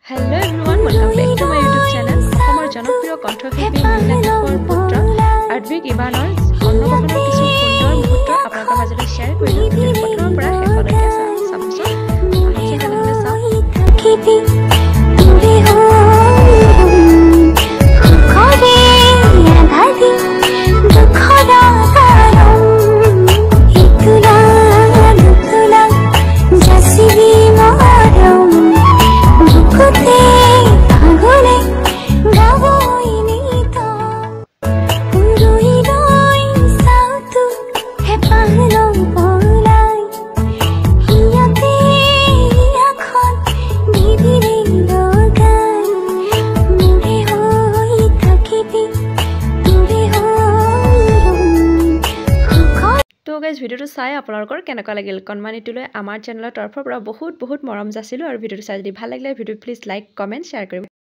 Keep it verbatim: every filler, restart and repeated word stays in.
Hello everyone, welcome back to my YouTube channel. অসমৰ জনপ্ৰিয় কণ্ঠশিল্পী নীলাক্ষৰ পুত্ৰ আদ্বিক ইভানৰ অন্নপ্ৰসন্নৰ কিছু সুন্দৰ মুহূৰ্ত আপোনালোকৰ মাজলৈ শ্বেয়াৰ কৰিলোঁ। ভিডিঅ'টো প্ৰথমৰ পৰা শেষলৈকে চাবচোন। আহক তেনেহ'লে চাওঁ। তো গাইজ ভিডিওটো চাই আপোনালোকৰ কেনেকুৱা লাগিল কনমানিটোলৈ আমাৰ চেনেলৰ তৰফৰ পৰা বহুত বহুত মৰম যাচিলোঁ আৰু ভিডিওটো চাই যদি ভাল লাগিলে video' please like comment share কৰিব।